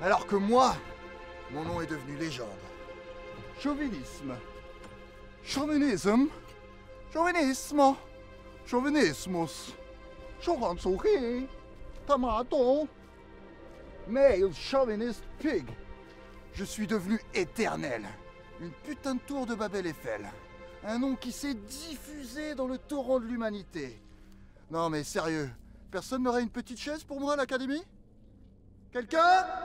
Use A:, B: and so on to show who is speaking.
A: Alors que moi, mon nom est devenu légende.
B: Chauvinisme. Chauvinisme. Chauvinisme. Chauvinismus. Chauvinisme. Tomato. Male chauvinist pig.
A: Je suis devenu éternel. Une putain de tour de Babel Eiffel. Un nom qui s'est diffusé dans le torrent de l'humanité. Non mais sérieux, personne n'aurait une petite chaise pour moi à l'académie? Quelqu'un?